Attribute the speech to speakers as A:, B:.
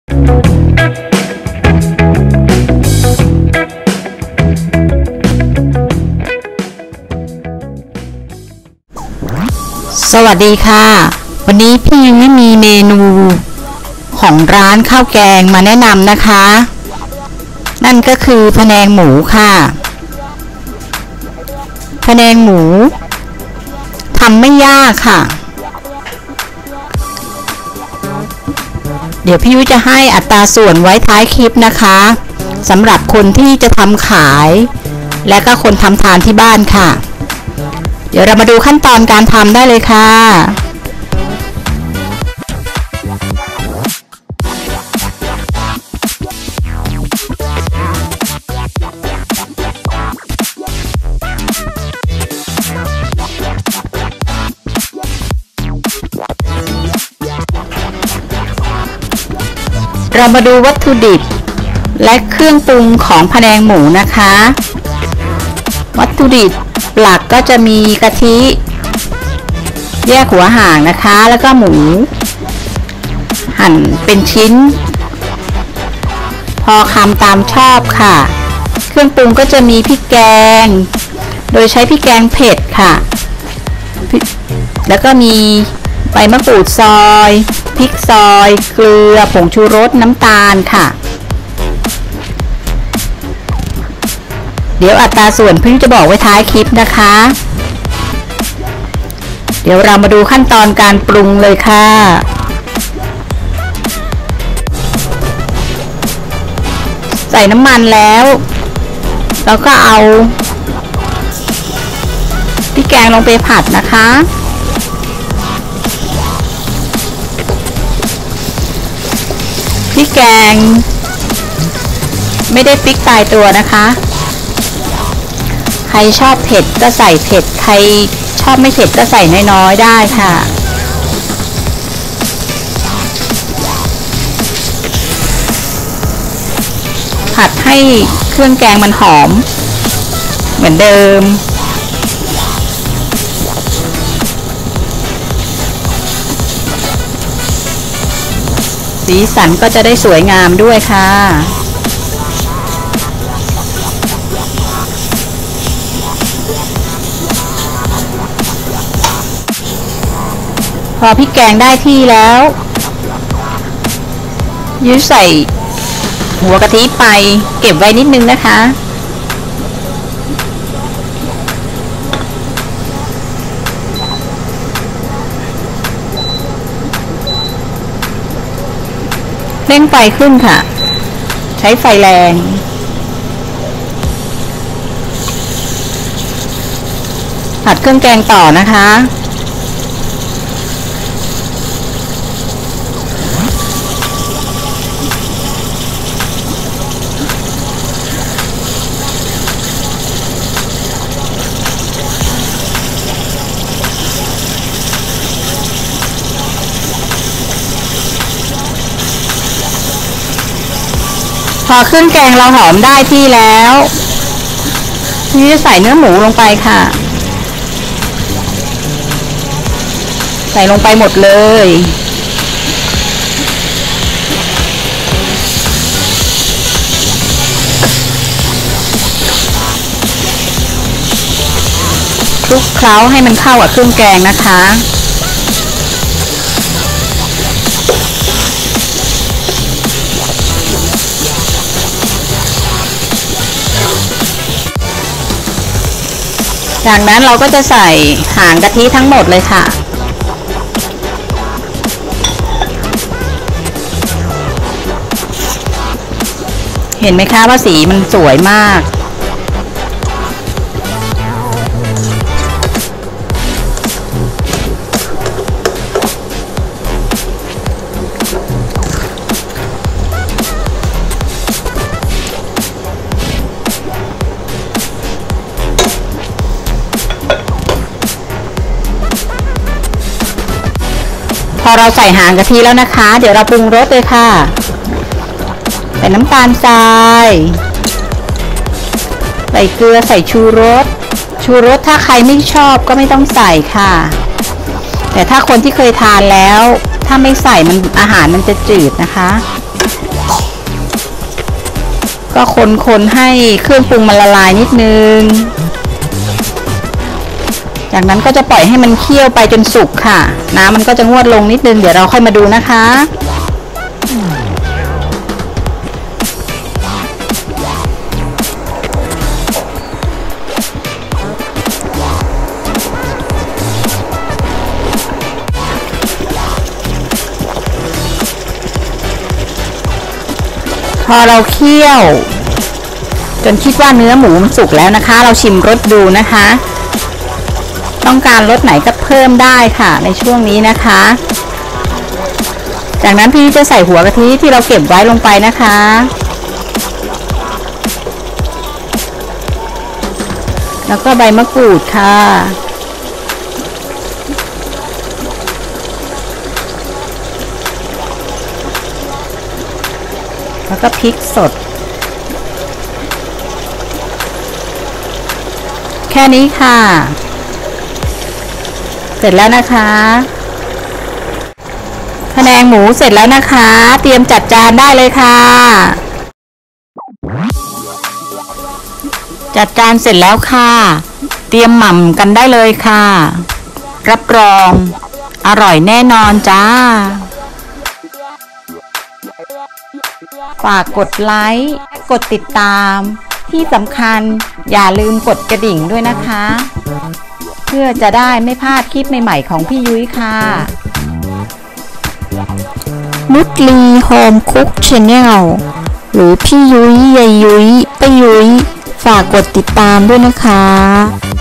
A: สวัสดีค่ะวันนี้พี่ยุ้ยมีเมนูของร้านข้าวแกงมาแนะนำนะคะนั่นก็คือพะแนงหมูค่ะพะแนงหมูทำไม่ยากค่ะเดี๋ยวพี่ยุ้ยจะให้อัตราส่วนไว้ท้ายคลิปนะคะสำหรับคนที่จะทำขายและก็คนทำทานที่บ้านค่ะเดี๋ยวเรามาดูขั้นตอนการทำได้เลยค่ะเรามาดูวัตถุดิบและเครื่องปรุงของพะแนงหมูนะคะวัตถุดิบหลักก็จะมีกะทิแยกหัวห่างนะคะแล้วก็หมูหั่นเป็นชิ้นพอคำตามชอบค่ะเครื่องปรุงก็จะมีพริกแกงโดยใช้พริกแกงเผ็ดค่ะแล้วก็มีใบมะกรูดซอยพริกซอยเกลือผงชูรสน้ำตาลค่ะเดี๋ยวอัตราส่วนพี่จะบอกไว้ท้ายคลิปนะคะเดี๋ยวเรามาดูขั้นตอนการปรุงเลยค่ะใส่น้ำมันแล้วเราก็เอาพริกแกงลงไปผัดนะคะพริกแกงไม่ได้พริกตายตัวนะคะใครชอบเผ็ดก็ใส่เผ็ดใครชอบไม่เผ็ดก็ใส่น้อยๆได้ค่ะผัดให้เครื่องแกงมันหอมเหมือนเดิมสีสันก็จะได้สวยงามด้วยค่ะพอพริกแกงได้ที่แล้วยุ้ยใส่หัวกะทิไปเก็บไว้นิดนึงนะคะเร่งไฟขึ้นค่ะใช้ไฟแรงผัดเครื่องแกงต่อนะคะพอเครื่องแกงเราหอมได้ที่แล้วนี่จะใส่เนื้อหมูลงไปค่ะใส่ลงไปหมดเลยคลุกเคล้าให้มันเข้ากับเครื่องแกงนะคะจากนั้นเราก็จะใส่หางกะทิทั้งหมดเลยค่ะเห็นไหมคะว่าสีมันสวยมากพอเราใส่หางกะทิแล้วนะคะเดี๋ยวเราปรุงรสเลยค่ะใส่น้ำตาลทรายใส่เกลือใส่ชูรสถ้าใครไม่ชอบก็ไม่ต้องใส่ค่ะแต่ถ้าคนที่เคยทานแล้วถ้าไม่ใส่มันอาหารมันจะจืดนะคะก็คนให้เครื่องปรุงมันละลายนิดนึงจากนั้นก็จะปล่อยให้มันเคี่ยวไปจนสุกค่ะน้ำมันก็จะงวดลงนิดนึงเดี๋ยวเราค่อยมาดูนะคะพอเราเคี่ยวจนคิดว่าเนื้อหมูมันสุกแล้วนะคะเราชิมรสดูนะคะต้องการรสไหนก็เพิ่มได้ค่ะในช่วงนี้นะคะจากนั้นพี่จะใส่หัวกะทิที่เราเก็บไว้ลงไปนะคะแล้วก็ใบมะกรูดค่ะแล้วก็พริกสดแค่นี้ค่ะเสร็จแล้วนะคะพะแนงหมูเสร็จแล้วนะคะเตรียมจัดจานได้เลยค่ะจัดจานเสร็จแล้วค่ะเตรียมหม่ำกันได้เลยค่ะรับรองอร่อยแน่นอนจ้าฝากกดไลค์กดติดตามที่สำคัญอย่าลืมกดกระดิ่งด้วยนะคะเพื่อจะได้ไม่พลาดคลิปใหม่ๆของพี่ยุ้ยค่ะนุชลีโฮมคุกชาแนลหรือพี่ยุ้ยยายยุ้ยป้ายุ้ยฝากกดติดตามด้วยนะคะ